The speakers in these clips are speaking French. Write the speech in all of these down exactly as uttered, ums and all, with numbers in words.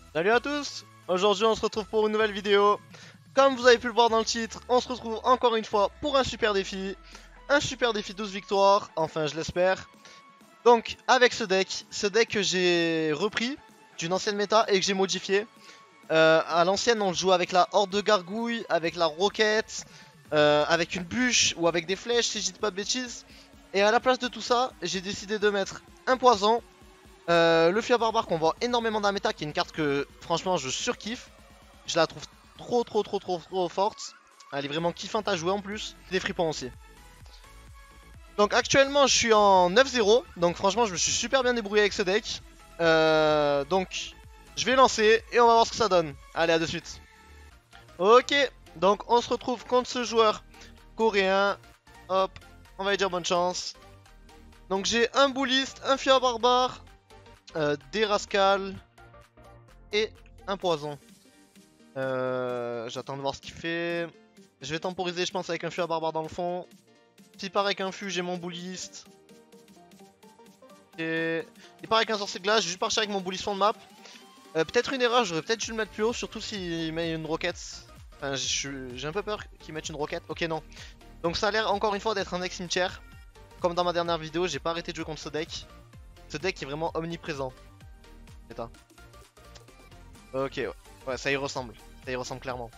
Salut à tous. Aujourd'hui on se retrouve pour une nouvelle vidéo. Comme vous avez pu le voir dans le titre, on se retrouve encore une fois pour un super défi. Un super défi douze victoires, enfin je l'espère. Donc avec ce deck, ce deck que j'ai repris d'une ancienne méta et que j'ai modifié. Euh, à l'ancienne on le joue avec la horde de gargouilles, avec la roquette, euh, avec une bûche ou avec des flèches si je dis pas de bêtises. Et à la place de tout ça, j'ai décidé de mettre un poison. Euh, le Fia Barbare qu'on voit énormément dans la méta, qui est une carte que franchement je surkiffe. Je la trouve trop trop trop trop trop forte. Elle est vraiment kiffante à jouer en plus. Des fripons aussi. Donc actuellement je suis en neuf zéro. Donc franchement je me suis super bien débrouillé avec ce deck. Euh, donc je vais lancer et on va voir ce que ça donne. Allez, à de suite. Ok, donc on se retrouve contre ce joueur coréen. Hop, on va lui dire bonne chance. Donc j'ai un bouliste, un Fia Barbare. Euh, des rascals et un poison. Euh, J'attends de voir ce qu'il fait. Je vais temporiser, je pense, avec un fût à barbare dans le fond. S'il part avec un fût, j'ai mon bouliste. Et il part avec un sorcier de glace, je vais juste partir avec mon bouliste fond de map. Euh, peut-être une erreur, j'aurais peut-être dû le mettre plus haut, surtout s'il met une roquette. Enfin, j'ai un peu peur qu'il mette une roquette. Ok, non. Donc ça a l'air encore une fois d'être un deck cimetière. Comme dans ma dernière vidéo, j'ai pas arrêté de jouer contre ce deck. Ce deck est vraiment omniprésent. État. Ok, ouais. Ouais, ça y ressemble. Ça y ressemble clairement.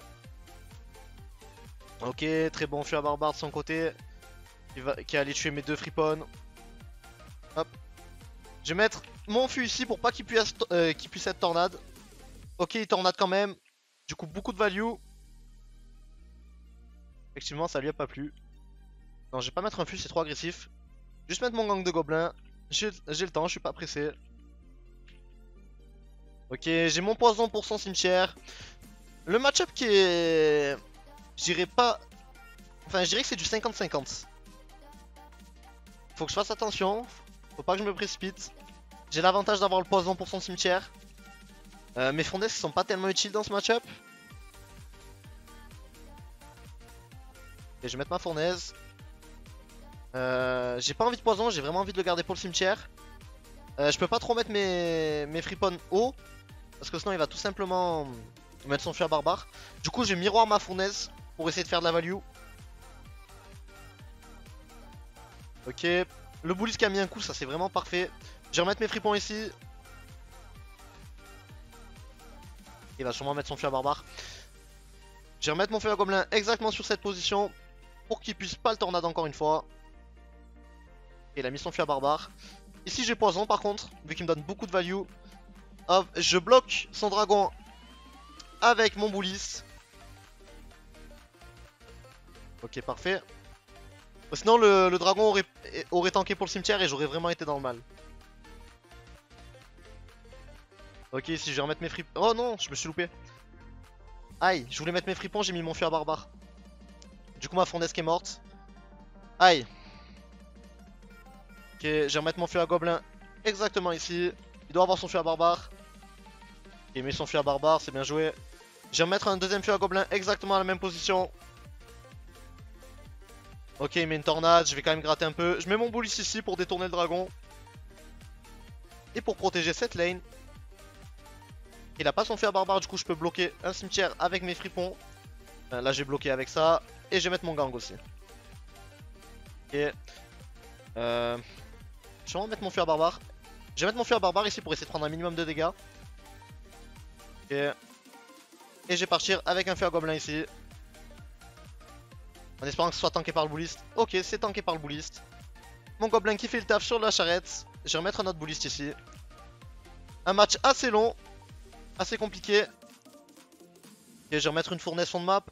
Ok, très bon fût à barbare de son côté. Qui, va, qui est allé tuer mes deux fripons. Hop. Je vais mettre mon fût ici pour pas qu'il puisse, euh, qu'il puisse être tornade. Ok, il tornade quand même. Du coup, beaucoup de value. Effectivement, ça lui a pas plu. Non, je vais pas mettre un fût, c'est trop agressif. Juste mettre mon gang de gobelins. J'ai le temps, je suis pas pressé. Ok, j'ai mon poison pour son cimetière. Le match-up qui est... Je dirais pas... Enfin, je dirais que c'est du cinquante cinquante. Faut que je fasse attention. Faut pas que je me précipite. J'ai l'avantage d'avoir le poison pour son cimetière. Euh, mes fournaises sont pas tellement utiles dans ce match-up. Et je vais mettre ma fournaise. Euh, j'ai pas envie de poison, j'ai vraiment envie de le garder pour le cimetière. Euh, je peux pas trop mettre mes, mes fripons haut. Parce que sinon il va tout simplement mettre son fût à barbare. Du coup je vais miroir ma fournaise pour essayer de faire de la value. Ok. Le bullis qui a mis un coup, ça c'est vraiment parfait. Je vais remettre mes fripons ici. Il va sûrement mettre son fût à barbare. Je vais remettre mon feu à gobelin exactement sur cette position. Pour qu'il puisse pas le tornade encore une fois. Et il a mis son fût à barbare. Ici j'ai poison par contre, vu qu'il me donne beaucoup de value. Hop, je bloque son dragon avec mon bullis. Ok, parfait. Sinon le, le dragon aurait, aurait tanké pour le cimetière et j'aurais vraiment été dans le mal. Ok, ici je vais remettre mes fripons. Oh non, je me suis loupé. Aïe, je voulais mettre mes fripons, j'ai mis mon fût à barbare. Du coup ma fournaise qui est morte. Aïe. Ok, je vais remettre mon fût à gobelin exactement ici. Il doit avoir son fût à barbare. Il met son fût à barbare, c'est bien joué. Je vais remettre un deuxième fût à gobelin exactement à la même position. Ok, il met une tornade, je vais quand même gratter un peu. Je mets mon bullis ici pour détourner le dragon. Et pour protéger cette lane. Il a pas son fût à barbare, du coup je peux bloquer un cimetière avec mes fripons. Enfin, là j'ai bloqué avec ça. Et je vais mettre mon gang aussi. Ok. Euh... Je vais vraiment mettre mon fût à barbare. Je vais mettre mon fût à barbare ici pour essayer de prendre un minimum de dégâts. Ok. Et je vais partir avec un fût à gobelin ici. En espérant que ce soit tanké par le bouliste. Ok, c'est tanké par le bouliste. Mon gobelin qui fait le taf sur la charrette. Je vais remettre un autre bouliste ici. Un match assez long. Assez compliqué. Ok, je vais remettre une fournaise fond de map.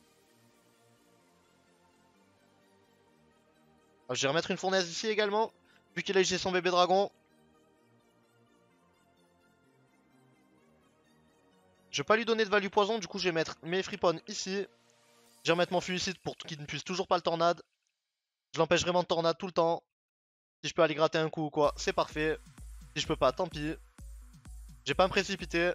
Je vais remettre une fournaise ici également. Vu qu'il a utilisé son bébé dragon. Je vais pas lui donner de value poison. Du coup, je vais mettre mes fripons ici. Je vais remettre mon fuicide pour qu'il ne puisse toujours pas le tornade. Je l'empêche vraiment de tornade tout le temps. Si je peux aller gratter un coup ou quoi, c'est parfait. Si je peux pas, tant pis. Je vais pas me précipiter.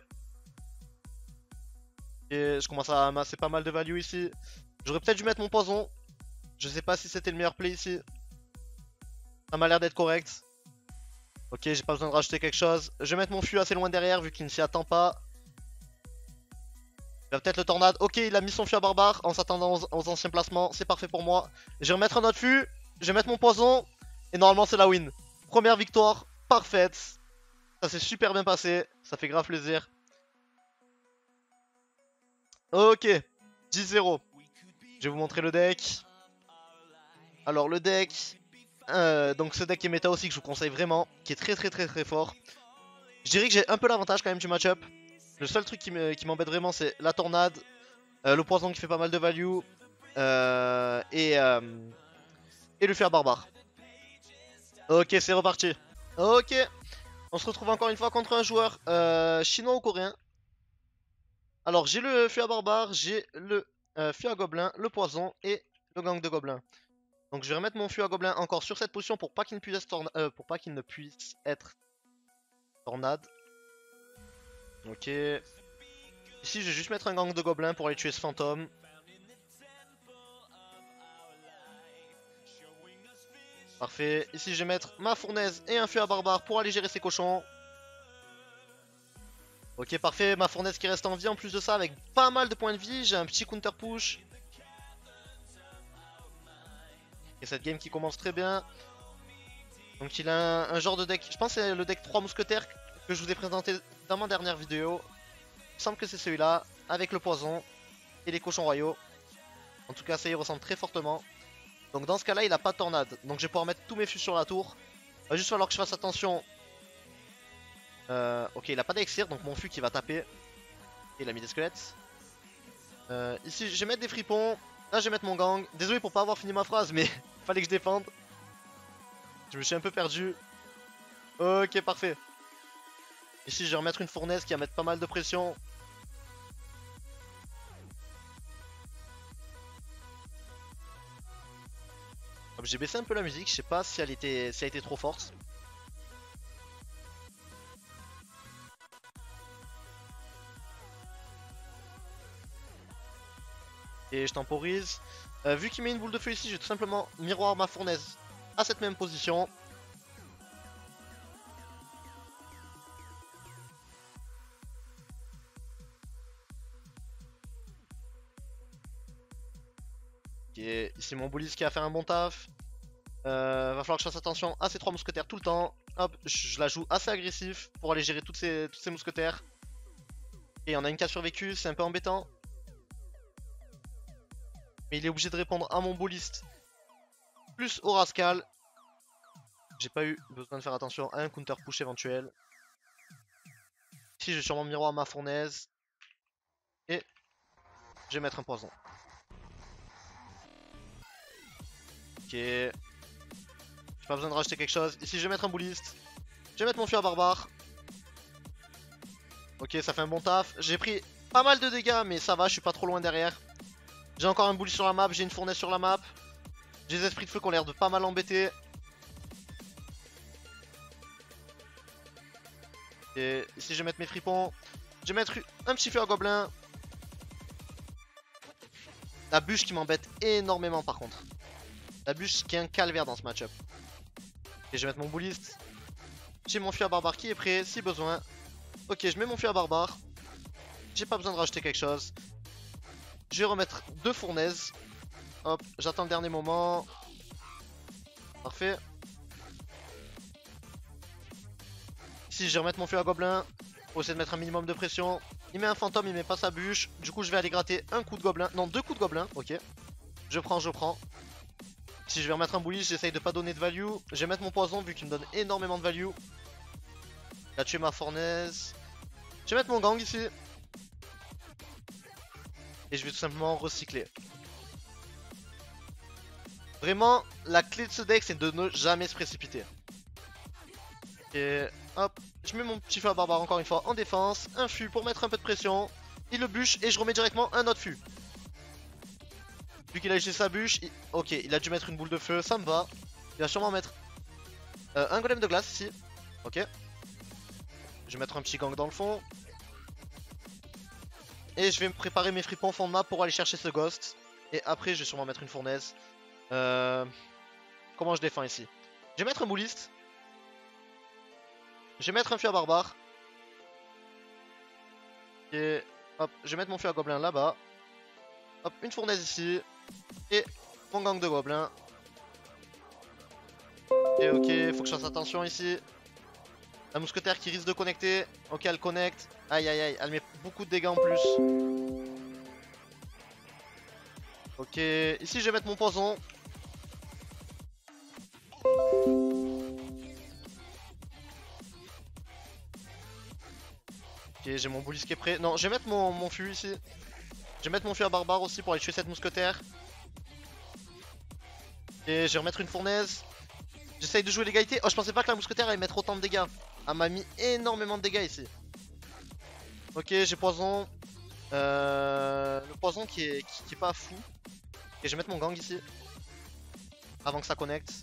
Et je commence à amasser pas mal de value ici. J'aurais peut-être dû mettre mon poison. Je sais pas si c'était le meilleur play ici. Ça m'a l'air d'être correct. Ok, j'ai pas besoin de rajouter quelque chose. Je vais mettre mon fût assez loin derrière vu qu'il ne s'y attend pas. Il va peut-être le tornade. Ok, il a mis son fût à barbare en s'attendant aux, aux anciens placements. C'est parfait pour moi. Je vais remettre un autre fût. Je vais mettre mon poison. Et normalement, c'est la win. Première victoire parfaite. Ça s'est super bien passé. Ça fait grave plaisir. Ok, dix zéro. Je vais vous montrer le deck. Alors, le deck. Euh, donc, ce deck qui est méta aussi, que je vous conseille vraiment. Qui est très, très, très, très fort. Je dirais que j'ai un peu l'avantage quand même du match-up. Le seul truc qui m'embête vraiment, c'est la tornade. Euh, le poison qui fait pas mal de value. Euh, et, euh, et le fer barbare. Ok, c'est reparti. Ok, on se retrouve encore une fois contre un joueur euh, chinois ou coréen. Alors, j'ai le feu à barbare, j'ai le euh, feu à gobelin, le poison et le gang de gobelins. Donc, je vais remettre mon feu à gobelin encore sur cette position pour pas qu'il ne puisse être, torna euh, pour pas qu'il ne puisse être tornade. Ok. Ici, je vais juste mettre un gang de gobelins pour aller tuer ce fantôme. Parfait. Ici, je vais mettre ma fournaise et un feu à barbare pour aller gérer ces cochons. Ok, parfait. Ma fournaise qui reste en vie en plus de ça avec pas mal de points de vie. J'ai un petit counter push. Et cette game qui commence très bien. Donc, il a un, un genre de deck. Je pense que c'est le deck trois mousquetaires que je vous ai présenté dans ma dernière vidéo. Il me semble que c'est celui-là. Avec le poison et les cochons royaux. En tout cas, ça y ressemble très fortement. Donc, dans ce cas-là, il a pas de tornade. Donc, je vais pouvoir mettre tous mes fûts sur la tour. Il va juste falloir que je fasse attention. Euh, ok, il a pas d'élixir, donc mon fût qui va taper. Il a mis des squelettes. Euh, ici, je vais mettre des fripons. Là, je vais mettre mon gang. Désolé pour pas avoir fini ma phrase, mais fallait que je défende. Je me suis un peu perdu. Ok, parfait. Ici, je vais remettre une fournaise qui va mettre pas mal de pression. J'ai baissé un peu la musique, je sais pas si elle était, si elle était trop forte. Et je temporise. Euh, vu qu'il met une boule de feu ici, je vais tout simplement miroir ma fournaise à cette même position. Ok, ici mon bullis qui a fait un bon taf. Euh, va falloir que je fasse attention à ces trois mousquetaires tout le temps. Hop, je la joue assez agressif pour aller gérer toutes ces, tous ces mousquetaires. Et on a une qui a survécu, c'est un peu embêtant. Mais il est obligé de répondre à mon bulliste. Plus au rascal. J'ai pas eu besoin de faire attention à un counter push éventuel. Ici, je vais sûrement miroir ma fournaise. Et je vais mettre un poison. Ok. J'ai pas besoin de rajouter quelque chose. Ici, je vais mettre un bulliste. Je vais mettre mon fût à barbare. Ok, ça fait un bon taf. J'ai pris pas mal de dégâts, mais ça va, je suis pas trop loin derrière. J'ai encore un bulliste sur la map, j'ai une fournaise sur la map. J'ai des esprits de feu qui ont l'air de pas mal embêter. Et ici, je vais mettre mes fripons. Je vais mettre un petit feu à gobelin. La bûche qui m'embête énormément par contre. La bûche qui est un calvaire dans ce match-up. Et je vais mettre mon bulliste. J'ai mon fût à barbare qui est prêt si besoin. Ok, je mets mon fût à barbare. J'ai pas besoin de rajouter quelque chose. Je vais remettre deux fournaises. Hop, j'attends le dernier moment. Parfait. Ici, je vais remettre mon fût à gobelin. Pour essayer de mettre un minimum de pression. Il met un fantôme, il met pas sa bûche. Du coup, je vais aller gratter un coup de gobelin. Non, deux coups de gobelin. Ok. Je prends, je prends. Si je vais remettre un bullish, j'essaye de pas donner de value. Je vais mettre mon poison vu qu'il me donne énormément de value. Il a tué ma fournaise. Je vais mettre mon gang ici. Et je vais tout simplement recycler. Vraiment, la clé de ce deck, c'est de ne jamais se précipiter. Et hop, je mets mon petit feu à barbare encore une fois en défense. Un fût pour mettre un peu de pression. Il le bûche et je remets directement un autre fût. Vu qu'il a jeté sa bûche, il... ok, il a dû mettre une boule de feu, ça me va. Il va sûrement mettre euh, un golem de glace ici. Ok. Je vais mettre un petit gang dans le fond. Et je vais me préparer mes fripons fond de map pour aller chercher ce ghost. Et après, je vais sûrement mettre une fournaise. Euh... Comment je défends ici? Je vais mettre un bulliste. Je vais mettre un fût à barbare. Et hop, je vais mettre mon fût à gobelin là-bas. Hop, une fournaise ici. Et mon gang de gobelins. Ok, ok, faut que je fasse attention ici. La mousquetaire qui risque de connecter. Ok, elle connecte. Aïe, aïe, aïe, elle met beaucoup de dégâts en plus. Ok, ici je vais mettre mon poison. Ok, j'ai mon boulis qui est prêt. Non, je vais mettre mon, mon fût ici. Je vais mettre mon fût à barbare aussi pour aller tuer cette mousquetaire. Et je vais remettre une fournaise. J'essaye de jouer l'égalité. Oh, je pensais pas que la mousquetaire allait mettre autant de dégâts. Elle m'a mis énormément de dégâts ici. Ok, j'ai poison. Euh, le poison qui est, qui, qui est pas fou. Et je vais mettre mon gang ici. Avant que ça connecte.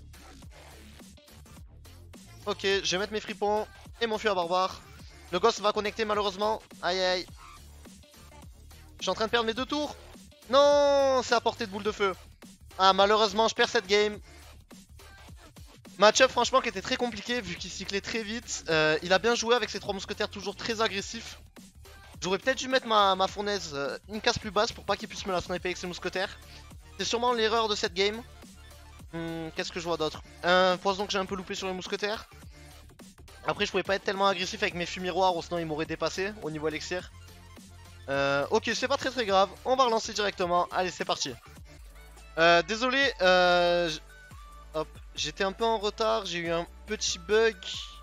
Ok, je vais mettre mes fripons et mon fût à barbare. Le gosse va connecter malheureusement. Aïe aïe. Je suis en train de perdre mes deux tours. Non, c'est à portée de boule de feu. Ah, malheureusement, je perds cette game. Match-up franchement qui était très compliqué vu qu'il cyclait très vite. Euh, il a bien joué avec ses trois mousquetaires toujours très agressifs. J'aurais peut-être dû mettre ma, ma fournaise euh, une case plus basse pour pas qu'il puisse me la sniper avec ses mousquetaires. C'est sûrement l'erreur de cette game. Hum, Qu'est-ce que je vois d'autre? Un poison que j'ai un peu loupé sur les mousquetaires. Après je pouvais pas être tellement agressif avec mes fûts miroirs ou sinon ils m'auraient dépassé au niveau élixir. Euh, ok, c'est pas très très grave. On va relancer directement. Allez, c'est parti. Euh, désolé, euh, hop, j'étais un peu en retard. J'ai eu un petit bug.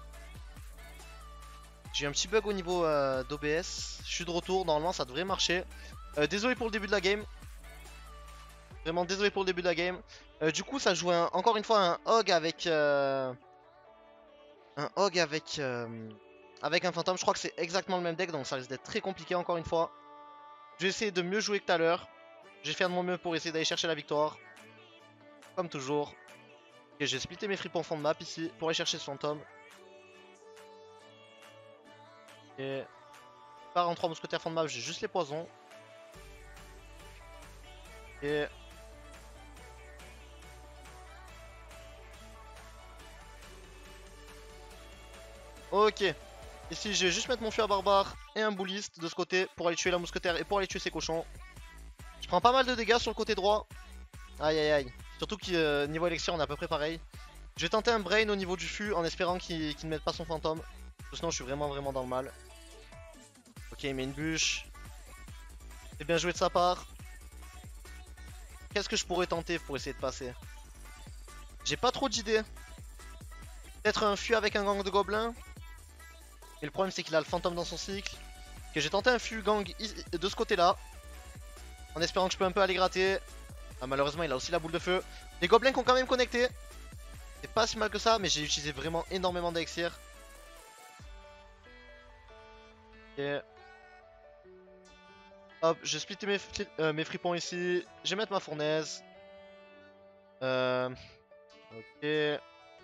J'ai eu un petit bug au niveau euh, d'O B S. Je suis de retour. Normalement, ça devrait marcher. Euh, désolé pour le début de la game. Vraiment désolé pour le début de la game. Euh, du coup, ça joue un, encore une fois un hog avec euh, un hog avec euh, avec un fantôme. Je crois que c'est exactement le même deck, donc ça risque d'être très compliqué encore une fois. Je vais essayer de mieux jouer que tout à l'heure. Je vais faire de mon mieux pour essayer d'aller chercher la victoire. Comme toujours. Ok, j'ai splitté mes fripons en fond de map ici pour aller chercher ce fantôme. Et par en trois mousquetaires fond de map, j'ai juste les poisons. Et ok. Ici, je vais juste mettre mon fût à barbare et un bouliste de ce côté pour aller tuer la mousquetaire et pour aller tuer ses cochons. Je prends pas mal de dégâts sur le côté droit. Aïe aïe aïe. Surtout que euh, niveau élixir, on est à peu près pareil. Je vais tenter un brain au niveau du fût en espérant qu'il qu ne mette pas son fantôme. Sinon, je suis vraiment vraiment dans le mal. Ok, il met une bûche. C'est bien joué de sa part. Qu'est-ce que je pourrais tenter pour essayer de passer? J'ai pas trop d'idées. Peut-être un fût avec un gang de gobelins. Et le problème c'est qu'il a le fantôme dans son cycle. Que j'ai tenté un fût gang de ce côté là. En espérant que je peux un peu aller gratter. Ah, malheureusement il a aussi la boule de feu. Les gobelins qui ont quand même connecté. C'est pas si mal que ça, mais j'ai utilisé vraiment énormément d'élixir. Et hop, je splitter mes, euh, mes fripons ici. Je vais mettre ma fournaise. Euh... Ok.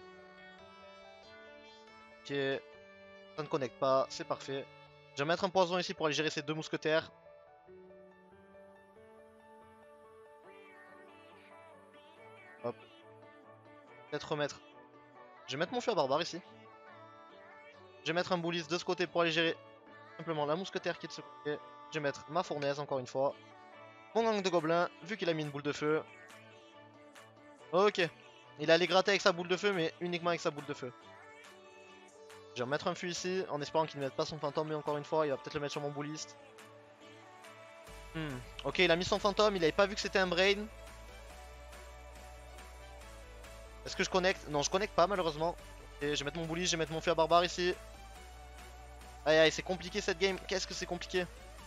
Ok. Ça ne connecte pas, c'est parfait. Je vais mettre un poison ici pour aller gérer ces deux mousquetaires. Hop. Peut-être remettre. Je vais mettre mon fût à barbare ici. Je vais mettre un bouliste de ce côté pour aller gérer simplement la mousquetaire qui est de ce côté. Je vais mettre ma fournaise encore une fois. Mon gang de gobelins, vu qu'il a mis une boule de feu. Ok. Il allait gratter avec sa boule de feu, mais uniquement avec sa boule de feu. Je vais remettre un fût ici, en espérant qu'il ne mette pas son fantôme, mais encore une fois, il va peut-être le mettre sur mon bouliste. Hmm. Ok, il a mis son fantôme, il avait pas vu que c'était un brain. Est-ce que je connecte? Non, je connecte pas malheureusement. Et je vais mettre mon bouliste, je vais mettre mon fût à barbare ici. Aïe aïe, c'est compliqué cette game, qu'est-ce que c'est compliqué.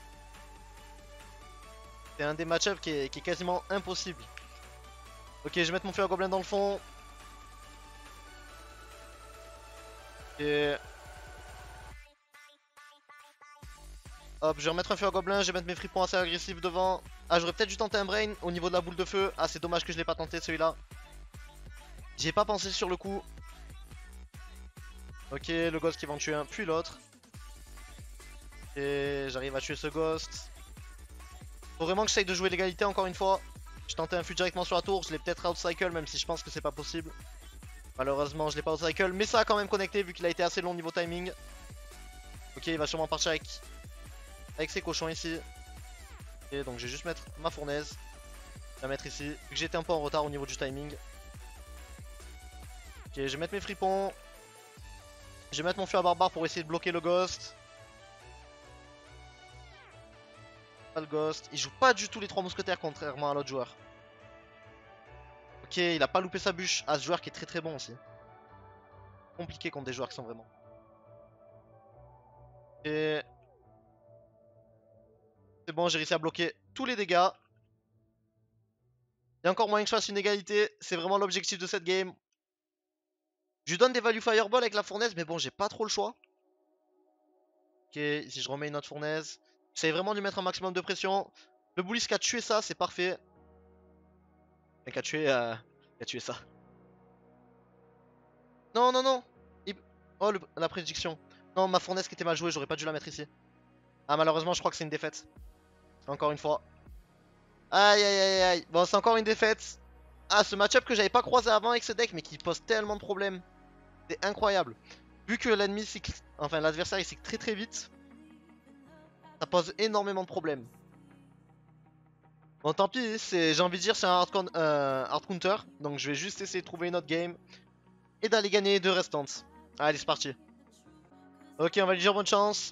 C'est un des match-ups qui est, qui est quasiment impossible. Ok, je vais mettre mon fût à gobelin dans le fond. Et hop, je vais remettre un fût à gobelin, je vais mettre mes fripons assez agressifs devant. Ah, j'aurais peut-être dû tenter un brain au niveau de la boule de feu. Ah, c'est dommage que je l'ai pas tenté celui-là. J'y ai pas pensé sur le coup. Ok, le ghost qui va en tuer un, puis l'autre. Et j'arrive à tuer ce ghost. Faut vraiment que j'essaye de jouer l'égalité encore une fois. Je tentais un fût directement sur la tour, je l'ai peut-être outcycle même si je pense que c'est pas possible. Malheureusement, je l'ai pas au cycle, mais ça a quand même connecté vu qu'il a été assez long niveau timing. Ok, il va sûrement partir avec, avec ses cochons ici. Ok, donc je vais juste mettre ma fournaise. Je vais la mettre ici, vu que j'étais un peu en retard au niveau du timing. Ok, je vais mettre mes fripons. Je vais mettre mon feu à barbare pour essayer de bloquer le ghost. Pas le ghost. Il joue pas du tout les trois mousquetaires contrairement à l'autre joueur. Ok, il a pas loupé sa bûche. Ah, ce joueur qui est très très bon aussi. Compliqué contre des joueurs qui sont vraiment. Ok. C'est bon, j'ai réussi à bloquer tous les dégâts. Il y a encore moyen que je fasse une égalité. C'est vraiment l'objectif de cette game. Je lui donne des value fireball avec la fournaise, mais bon, j'ai pas trop le choix. Ok, ici je remets une autre fournaise. J'essaie vraiment de lui mettre un maximum de pression. Le bullis qui a tué ça, c'est parfait. Et qui a tué, euh, qui a tué ça. Non, non, non. Il... Oh, le... la prédiction. Non, ma fournaise qui était mal jouée, j'aurais pas dû la mettre ici. Ah, malheureusement, je crois que c'est une défaite. Encore une fois. Aïe, aïe, aïe, aïe. Bon, c'est encore une défaite. Ah, ce match-up que j'avais pas croisé avant avec ce deck, mais qui pose tellement de problèmes. C'est incroyable. Vu que l'ennemi cycle, enfin l'adversaire il cycle très très vite, ça pose énormément de problèmes. Bon, tant pis, j'ai envie de dire c'est un hard, con, euh, hard counter, donc je vais juste essayer de trouver une autre game et d'aller gagner les deux restantes. Allez, c'est parti. Ok, on va lui dire bonne chance.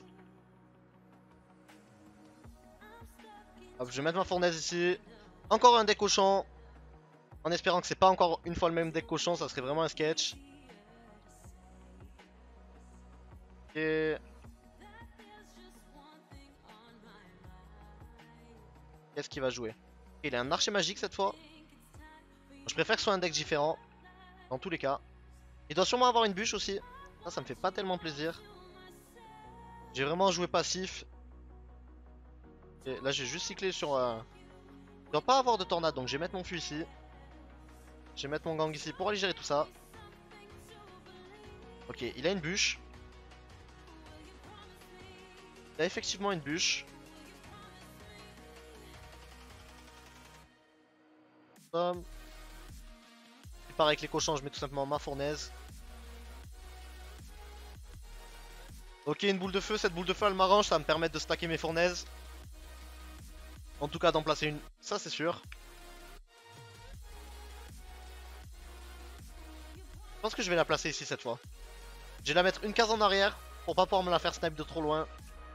Hop, je vais mettre ma fournaise ici. Encore un deck cochon. En espérant que c'est pas encore une fois le même deck cochon, ça serait vraiment un sketch. Ok. Qu'est-ce qu'il va jouer? Il a un archer magique cette fois. Je préfère que ce soit un deck différent. Dans tous les cas. Il doit sûrement avoir une bûche aussi. Ça, ça me fait pas tellement plaisir. J'ai vraiment joué passif. Et là, j'ai juste cyclé sur... Euh... Il doit pas avoir de tornade, donc je vais mettre mon fût ici. Je vais mettre mon gang ici pour aller gérer tout ça. Ok, il a une bûche. Il a effectivement une bûche. Hum. Il part avec les cochons, je mets tout simplement ma fournaise. Ok, une boule de feu. Cette boule de feu, elle m'arrange. Ça va me permettre de stacker mes fournaises. En tout cas, d'en placer une. Ça, c'est sûr. Je pense que je vais la placer ici cette fois. Je vais la mettre une case en arrière pour pas pouvoir me la faire snipe de trop loin.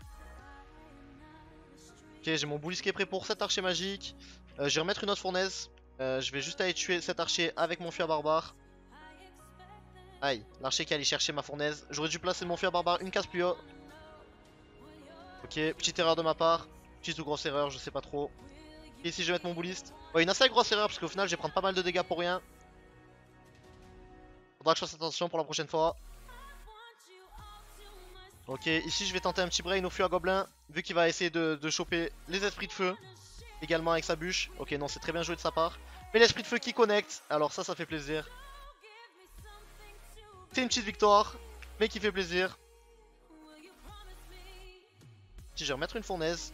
Ok, j'ai mon boulis qui est prêt pour cet archer magique. Euh, je vais remettre une autre fournaise. Euh, je vais juste aller tuer cet archer avec mon fût à barbare. Aïe, l'archer qui allait chercher ma fournaise. J'aurais dû placer mon fût à barbare une case plus haut. Ok, petite erreur de ma part. Petite ou grosse erreur, je sais pas trop. Et ici je vais mettre mon bouliste. Ouais, une assez grosse erreur parce qu'au final je vais prendre pas mal de dégâts pour rien. Faudra que je fasse attention pour la prochaine fois. Ok, ici je vais tenter un petit brain au fût à gobelin. Vu qu'il va essayer de, de choper les esprits de feu. Également avec sa bûche. Ok, non, c'est très bien joué de sa part. Mais l'esprit de feu qui connecte. Alors ça, ça fait plaisir. C'est une petite victoire, mais qui fait plaisir. Si je vais remettre une fournaise.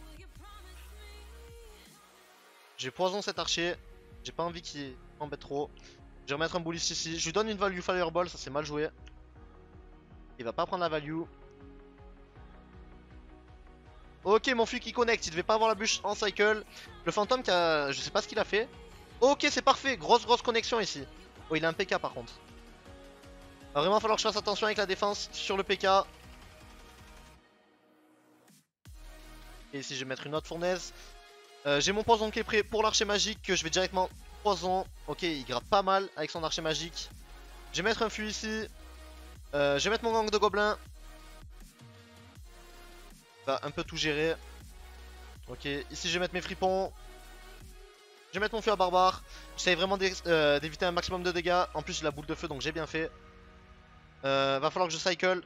J'ai poison cet archer. J'ai pas envie qu'il m'embête trop. Je vais remettre un bullis ici. Je lui donne une value fireball, ça c'est mal joué. Il va pas prendre la value. Ok, mon fût qui connecte, il devait pas avoir la bûche en cycle. Le fantôme qui a... Je sais pas ce qu'il a fait. Ok, c'est parfait, grosse grosse connexion ici. Oh, il a un P K par contre. Va vraiment falloir que je fasse attention avec la défense sur le P K. Et ici je vais mettre une autre fournaise. Euh, J'ai mon poison qui est prêt pour l'archer magique que je vais directement poison. Ok, il gratte pas mal avec son archer magique. Je vais mettre un fût ici. Euh, je vais mettre mon gang de gobelins. Va un peu tout gérer. Ok, ici je vais mettre mes fripons. Je vais mettre mon fût à barbare. J'essaie vraiment d'éviter euh, un maximum de dégâts. En plus j'ai la boule de feu donc j'ai bien fait. Euh, va falloir que je cycle.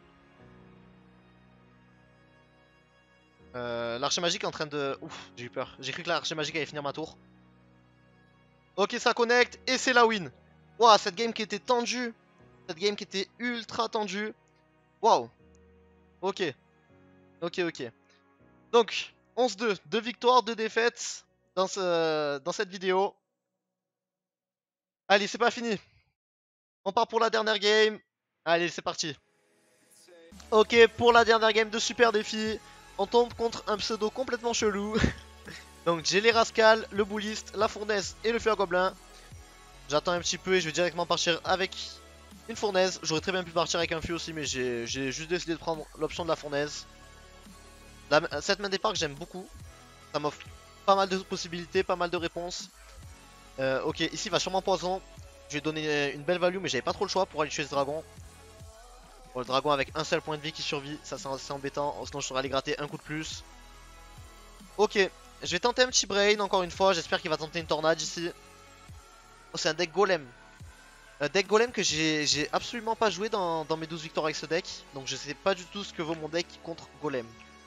Euh, l'archer magique est en train de... Ouf, j'ai eu peur. J'ai cru que l'archer magique allait finir ma tour. Ok, ça connecte et c'est la win. Waouh, cette game qui était tendue. Cette game qui était ultra tendue. Waouh. Ok. Ok, ok. Donc, onze deux. deux victoires, deux défaites dans, ce... dans cette vidéo. Allez, c'est pas fini. On part pour la dernière game. Allez, c'est parti. Ok, pour la dernière game de super défi, on tombe contre un pseudo complètement chelou. Donc j'ai les Rascals, le Bouliste, la Fournaise et le Feu à Gobelin. J'attends un petit peu et je vais directement partir avec une Fournaise. J'aurais très bien pu partir avec un Feu aussi, mais j'ai juste décidé de prendre l'option de la Fournaise. La, cette main départ que j'aime beaucoup. Ça m'offre pas mal de possibilités, pas mal de réponses. Euh, ok, ici il va sûrement poison. Je vais donner une belle value, mais j'avais pas trop le choix pour aller tuer ce dragon. Bon, le dragon avec un seul point de vie qui survit, ça c'est assez embêtant. Sinon je saurais aller gratter un coup de plus. Ok, je vais tenter un petit brain encore une fois. J'espère qu'il va tenter une tornade ici. Oh, c'est un deck golem. Un deck golem que j'ai absolument pas joué dans, dans mes douze victoires avec ce deck. Donc je sais pas du tout ce que vaut mon deck contre golem.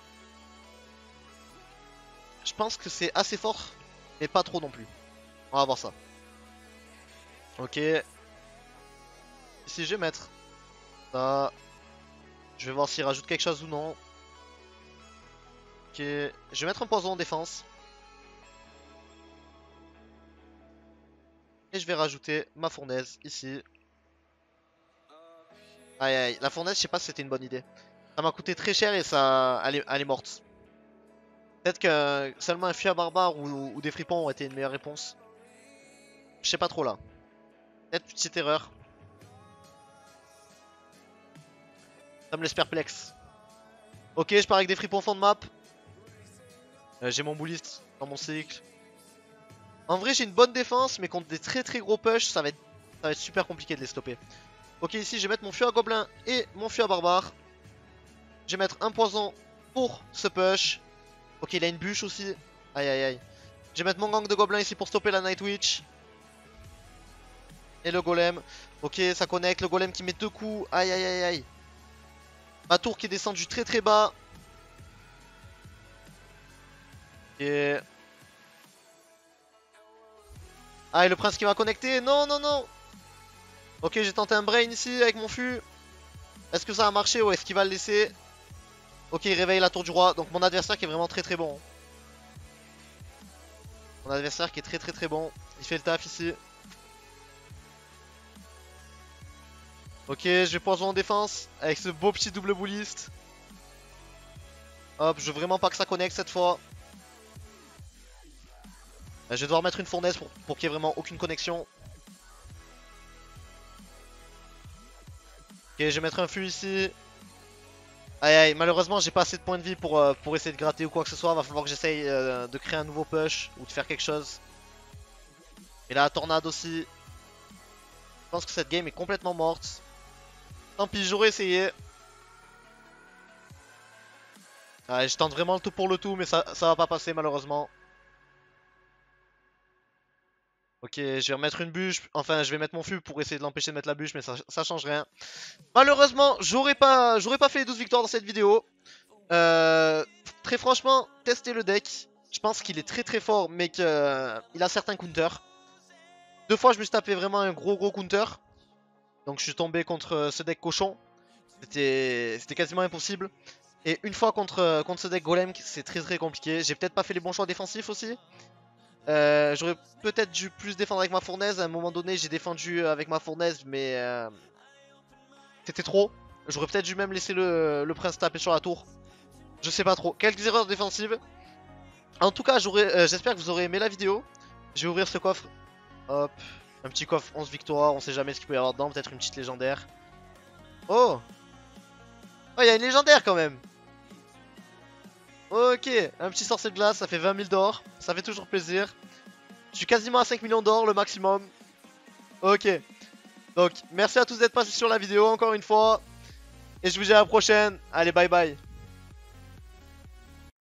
Je pense que c'est assez fort, mais pas trop non plus. On va voir ça. Ok. Ici je vais mettre ça. Je vais voir s'il rajoute quelque chose ou non. Ok. Je vais mettre un poison en défense. Et je vais rajouter ma fournaise ici. Aïe aïe, la fournaise je sais pas si c'était une bonne idée. Ça m'a coûté très cher et ça, elle est, elle est morte. Peut-être que seulement un Fia barbare ou, ou des fripons ont été une meilleure réponse. Je sais pas trop là. Peut-être petite erreur. Ça me laisse perplexe. Ok, je pars avec des fripons fond de map. Euh, j'ai mon bouliste dans mon cycle. En vrai j'ai une bonne défense, mais contre des très très gros push ça va être, ça va être super compliqué de les stopper. Ok, ici je vais mettre mon Feu à Gobelin et mon Feu à barbare. Je vais mettre un poison pour ce push. Ok, il a une bûche aussi. Aïe aïe aïe. Je vais mettre mon gang de gobelins ici pour stopper la Night Witch. Et le golem. Ok, ça connecte. Le golem qui met deux coups. Aïe aïe aïe aïe. Ma tour qui est descendue très très bas. Et... Ah, et le prince qui va connecter. Non, non, non. Ok, j'ai tenté un brain ici avec mon fût. Est-ce que ça a marché ou est-ce qu'il va le laisser? Ok, il réveille la tour du roi. Donc mon adversaire qui est vraiment très très bon. Mon adversaire qui est très très très bon. Il fait le taf ici. Ok, je vais poison en défense avec ce beau petit double bouliste. Hop, je veux vraiment pas que ça connecte cette fois. Je vais devoir mettre une fournaise pour, pour qu'il y ait vraiment aucune connexion. Ok, je vais mettre un fût ici. Aïe aïe, malheureusement j'ai pas assez de points de vie pour, euh, pour essayer de gratter ou quoi que ce soit. Va falloir que j'essaye euh, de créer un nouveau push ou de faire quelque chose. Et là, tornade aussi. Je pense que cette game est complètement morte. Tant pis, j'aurais essayé. Ouais, je tente vraiment le tout pour le tout, mais ça, ça va pas passer malheureusement. Ok, je vais remettre une bûche. Enfin, je vais mettre mon fût pour essayer de l'empêcher de mettre la bûche, mais ça, ça change rien. Malheureusement, j'aurais pas, j'aurais pas fait les douze victoires dans cette vidéo. Euh, très franchement, testez le deck. Je pense qu'il est très très fort, mais qu'il a certains counters. Deux fois, je me suis tapé vraiment un gros gros counter. Donc, je suis tombé contre ce deck cochon. C'était quasiment impossible. Et une fois contre, contre ce deck golem, c'est très très compliqué. J'ai peut-être pas fait les bons choix défensifs aussi. Euh, J'aurais peut-être dû plus défendre avec ma fournaise. À un moment donné, j'ai défendu avec ma fournaise, mais euh, c'était trop. J'aurais peut-être dû même laisser le, le prince taper sur la tour. Je sais pas trop. Quelques erreurs défensives. En tout cas, euh, j'espère que vous aurez aimé la vidéo. Je vais ouvrir ce coffre. Hop. Un petit coffre, onze victoires. On sait jamais ce qu'il peut y avoir dedans. Peut-être une petite légendaire. Oh. Oh, il y a une légendaire quand même. Ok, un petit sorcier de glace, ça fait vingt mille d'or. Ça fait toujours plaisir. Je suis quasiment à cinq millions d'or, le maximum. Ok. Donc, merci à tous d'être passés sur la vidéo encore une fois. Et je vous dis à la prochaine. Allez, bye bye.